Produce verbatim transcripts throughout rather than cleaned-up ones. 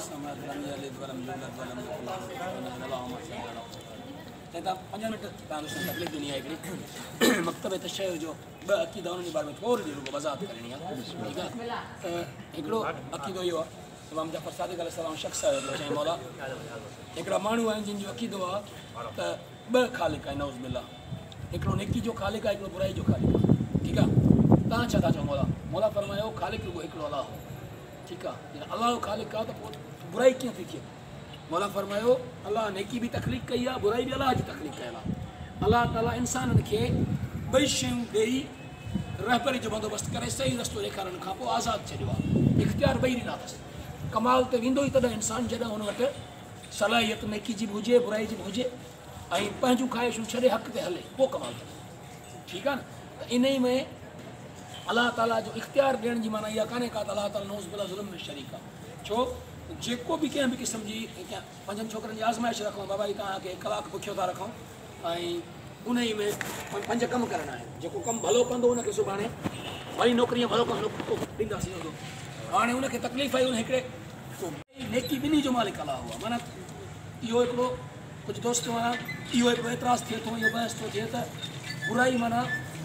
पंज मिनट तकलीफ़ ॾिनी आहे हिकिड़ी मकतब तशय जो ॿ अक़ीदा उन्हनि जे बारे में थोरी देरि वज़ाहत करणी आहे ठीकु आहे त हिकिड़ो अक़ीदो इहो आहे इमाम जाफ़र सादिक़ अलैहिस्सलाम शख़्स आहे चई मौला हिकिड़ा माण्हू आहिनि जिन जो अक़ीदो आहे त ॿ ख़ालिक आहिनि नऊज़ बिल्लाह हिकिड़ो नेकी जो ख़ालिक आहे हिकिड़ो बुराई जो ख़ालिक आहे ठीकु आहे तव्हां छा था चओ मौला मौला फरमायो ख़ालिक रुॻो हिकिड़ो अलाह ठीकु आहे अलाह जो ख़ालिक आहे त पोइ बुराई कीअं थी थिए मौला फरमायो अलाह नेकी बि तख़लीक़ कई आहे बुराई बि अलाह जी तख़लीक़ कयल आहे अलाह ताला इंसाननि खे ॿई शयूं ॾेई रहबरी जो बंदोबस्तु करे सही रस्तो ॾेखारण खां पोइ आज़ादु छॾियो आहे इख़्तियार ॿई ॾिना अथसि कमाल ते वेंदो ई तॾहिं इंसानु जॾहिं हुन वटि सलाहियत नेकी जी बि हुजे बुराई जी बि हुजे ऐं पंहिंजूं ख़्वाहिशूं छॾे हक़ ते हले पोइ कमाल थिए ठीकु आहे न त इन ई में अलाह ताला जो इख़्तियार ॾियण जी माना इहा कान्हे का त अलाह ताला नऊज़ बिल्लाह ज़ुल्म में शरीक आहे छो जेको बि कंहिं बि क़िस्म जी पंजनि छोकिरनि जी आज़माइश रखूं बाबा जी तव्हांखे कलाक बुखियो था रखूं ऐं उन ई में पंज कमु करणा आहिनि जेको कमु भलो कंदो उनखे सुभाणे वरी नौकिरीअ भलो कमु ॾींदासीं हूंदो हाणे उनखे तकलीफ़ आई उन हिकिड़े नेकी ॿिन्ही जो मालिक अलाह हुआ माना इहो हिकिड़ो कुझु दोस्त माना इहो हिकिड़ो एतिराज़ु थिए थो इहो बहस थो थिए त बुराई माना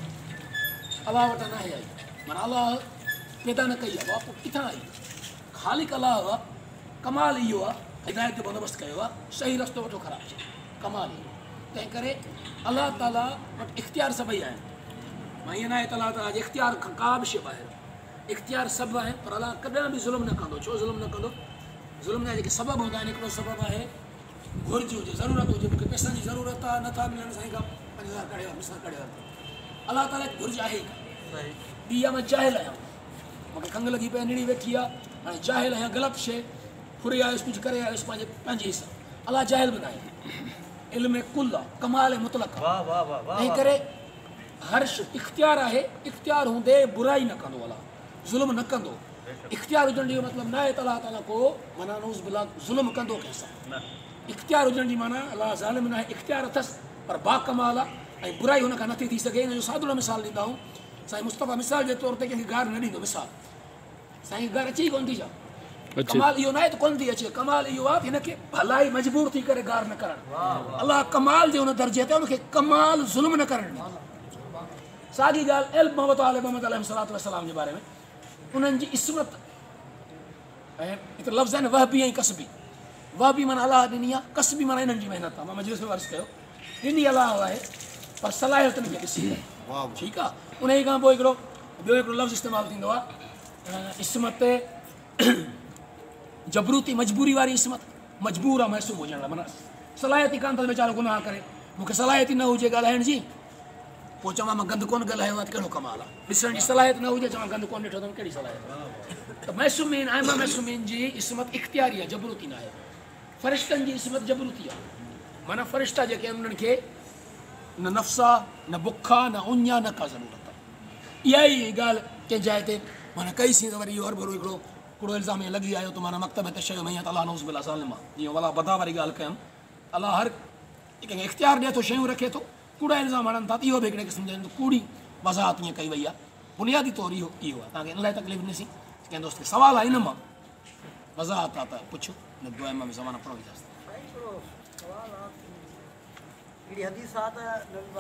अलाह वटां न आई माना अलाह पैदा न कई आहे पोइ किथां आई ख़ालिक अलाह हुआ कमाल इहो आहे हिदायत जो बंदोबस्तु कयो आहे सही रस्तो वठो ख़राबु थिए कमाल इहो तंहिं करे अलाह ताला वटि इख़्तियार सभई आहिनि मां ईअं न आहे त अलाह ताला जे इख़्तियार खां का बि शइ ॿाहिरि इख़्तियार सभु आहिनि पर अलाह कॾहिं बि ज़ुल्म न कंदो छो ज़ुल्म न कंदो ज़ुल्म जा जेके सबबु हूंदा आहिनि हिकिड़ो सबबु आहे घुर्ज हुजे ज़रूरत हुजे मूंखे पैसनि जी ज़रूरत आहे नथा मिलनि साईं खां पंज हज़ार कढियो मिसाल कढियो अलाह ताला घुर्ज आहे ॿी आहे मां जाहिल आहियां मूंखे खंघि लॻी पई निड़ी वेठी आहे हाणे जाहिल आहियां ग़लति शइ फुरी आयुसि कुझु करे आयुसि पंहिंजे पंहिंजे हिसाब अलाह जाहिल बि न आहे इल्म कुल आहे कमाल मुतलक़ आहे तंहिं करे हर शइ इख़्तियार आहे इख़्तियार हूंदे बुराई न कंदो अलाह ज़ुल्म न कंदो इख़्तियार हुजण जो मतिलबु न आहे त अलाह ताला को माना नऊज़ बिल्लाह ज़ुल्म कंदो कंहिंसां इख़्तियार हुजण जी माना अलाह ज़ालिम न आहे इख़्तियार अथसि पर बाकमाल आहे ऐं बुराई हुन खां नथी थी सघे हिन जो सादुरो मिसाल ॾींदा आहियूं साईं मुस्तफ़ा मिसाल जे तौर ते कंहिंखे गार न ॾींदो मिसाल साईं गार अची कोन थी छा कमाल इहो न आहे त कोन थी अचे कमाल इहो आहे त हिनखे भलाई मजबूर थी करे गार न करणु अलाह कमाल जे हुन दर्जे ते हुनखे कमाल ज़ुल्म न करणु साॻी ॻाल्हि एल मोहम्मद आल मोहम्मद अलैहिस्सलातु वस्सलाम जे बारे में उन्हनि जी इस्मत ऐं हिते लफ़्ज़ आहिनि वहबी ऐं कसबी वहबी माना अलाह ॾिनी आहे कसबी माना हिननि जी महिनत आहे मां मजलिस में अर्ज़ु कयो ॾिनी अलाह आहे पर सलाहियतनि खे ॾिसी ठीकु आहे उन ई खां पोइ हिकिड़ो ॿियो हिकिड़ो लफ़्ज़ इस्तेमालु थींदो आहे इस्मत जबरूती मजबूरी वारी इस्मत मजबूर आहे महसूस हुजण लाइ माना सलाहियत ई कान अथसि वीचारो गुनाह करे मूंखे सलाहियत ई न हुजे ॻाल्हाइण जी पोइ चवां मां गंद कोन ॻाल्हायो आहे त कहिड़ो कमाल आहे ॾिसण जी सलाहियत न हुजे चवां गंद कोन ॾिठो अथमि कहिड़ी सलाहियत त महसूमीन आइमा महसूमीन जी इस्मत इख़्तियारी आहे जबरूती न आहे फ़रिश्तनि जी इस्मत जबरूती आहे माना फ़रिश्ता जेके आहिनि उन्हनि खे न नफ़्स आहे न बुख आहे न उञ आहे न का ज़रूरत आहे इहा ई ॻाल्हि कंहिं जाइ ते माना कईसीं त वरी इहो हर भरो हिकिड़ो कूड़ो इल्ज़ाम ईअं लॻी आयो त माना मकतब त शइ में अलाह नऊज़ बिल्लाह ज़ालिम आहे जीअं वला बदा वारी ॻाल्हि कयमि अलाह हर कंहिंखे इख़्तियार ॾिए थो शयूं रखे थो कूड़ा इल्ज़ाम हणनि था त इहो बि हिकिड़े क़िस्म जो कूड़ी वज़ाहत ईअं कई वई आहे बुनियादी तौरु इहो इहो आहे तव्हांखे इन लाइ तकलीफ़ ॾिसी कंहिं दोस्त खे सुवालु आहे इन मां वज़ाहत आहे त पुछो न दुआ में ज़माना पढ़ो ईंदासीं अहिड़ी हदीस आहे त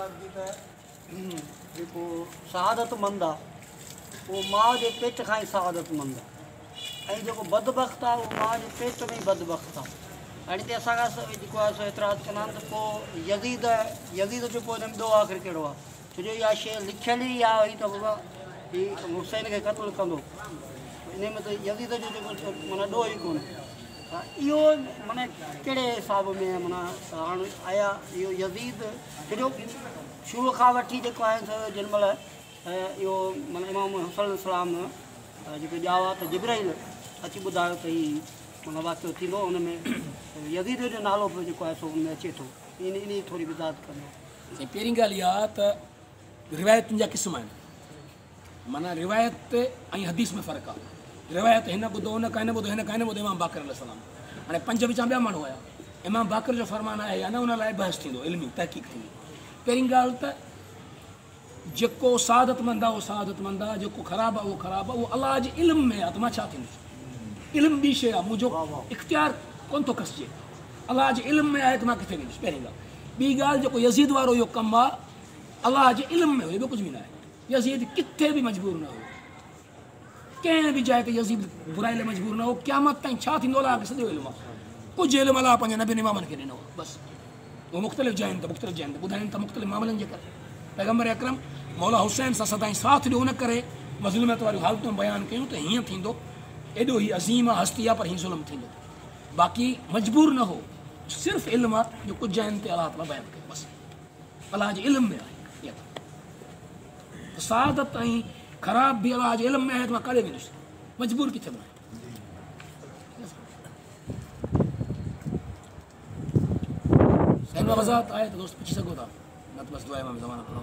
जेको शहादतमंद आहे उहो माउ जे पेट खां ई शहादतमंद आहे ऐं जेको बदबख़्त आहे उहो माउ जे पेट में ई बदबख़्त आहे हाणे हिते असांखां जेको आहे सो एतिराज़ु कंदा आहिनि त पोइ यज़ीद यज़ीद जो पोइ हिन में ॾोह आख़िर कहिड़ो आहे छो जो इहा शइ लिखियल ई आहे वरी त बाबा हीउ हुसैन खे क़तलु कंदो इन में त यज़ीद जो जेको माना ॾोह ई कोन्हे हा इहो माना कहिड़े हिसाब में माना हाणे आया इहो यज़ीद छो शुरू खां वठी जेको आहे जेॾी महिल इहो माना इमाम हुसैन सलाम जेको ॼावा त जिब्राइल अची ॿुधायो त हीउ माना वाक़ियो थींदो हुन में यज़ीद जो नालो बि जेको आहे सो हुन में अचे थो इन इन थोरी वज़ाहत कंदो पहिरीं ॻाल्हि इहा आहे त रिवायतुनि जा क़िस्म आहिनि माना रिवायत ऐं हदीस में फ़र्क़ु आहे रिवायत हिन ॿुधो हुन कान ॿुधो हिन कान ॿुधो इमाम बाक़र अलैहिस्सलाम हाणे पंज विचां ॿिया माण्हू हुया इमाम बाक़र जो फ़रमान आहे या न उन लाइ बहस थींदो इल्मी तहक़ीक़ थींदी पहिरीं ॻाल्हि त जेको सआदतमंद आहे उहो सआदतमंद आहे जेको ख़राबु आहे उहो ख़राबु आहे उहो अलाह जे इल्म में आहे त मां छा थींदुसि इल्म ॿी शइ आहे, मुंहिंजो इख़्तियार कोन थो खसिजे, अलाह जे इल्म में आहे त मां किथे वेंदुसि। पहिरीं ॻाल्हि ॿी ॻाल्हि जेको यज़ीद वारो इहो कमु आहे अलाह जे इल्म में हुयो, ॿियो कुझु बि न आहे। यज़ीद किथे बि मजबूर न हुयो, कंहिं बि जाइ ते यज़ीद बुराई लाइ मजबूर न हो। क़यामत ताईं छा थींदो अलाह खे सॼो इल्मु आहे। कुझु इल्मु अलाह पंहिंजे नबी इमामनि खे ॾिनो आहे बसि। उहो मुख़्तलिफ़ जायुनि ते मुख़्तलिफ़ जायुनि ते ॿुधाइनि था मुख़्तलिफ़ मामलनि जे करे। पैगम्बर अकरम मौला हुसैन सां सदाईं साथ ॾियो न करे मज़लूमियत वारियूं हालतूं बयानु कयूं त हीअं थींदो, एॾो ई अज़ीम आहे, हस्ती आहे, पर हीअं ज़ुल्म थींदो। बाक़ी मजबूर न हो, सिर्फ़ु इल्मु आहे जो कुझु जायुनि ते अलाह ताला बयानु कयो बसि। अलाह जे इल्म में आहे सादत ऐं ख़राब बि अलाह जे इल्म में आहे त मां काॾे वेंदुसि, मजबूर किथे बि न आहे। वज़ाहत आहे त दोस्त पुछी सघो था, न त बसि दुआ में ज़माना पढ़ो।